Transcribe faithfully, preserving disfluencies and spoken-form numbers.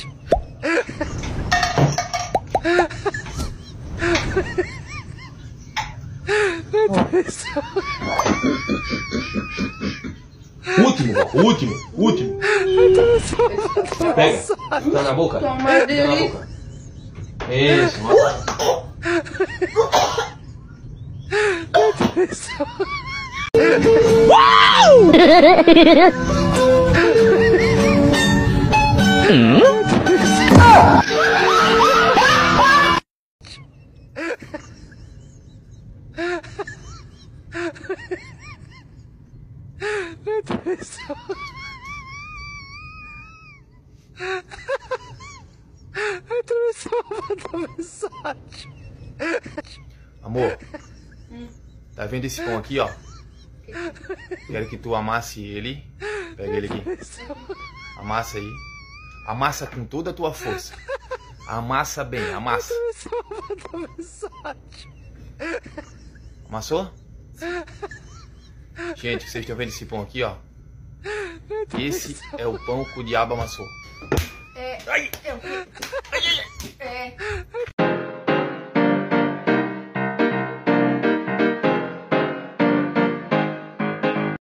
Último, ó, último, último. Pega, tá na boca? Toma dele. Tá na boca. Isso, mata. Uau! Amor, tá vendo esse pão aqui, ó? Quero que tu amasse ele. Pega ele aqui. Amassa aí. Amassa com toda a tua força. Amassa bem, amassa. Amassou? Gente, vocês estão vendo esse pão aqui, ó? Esse é o pão que o diabo amassou. É. Ai! É. É.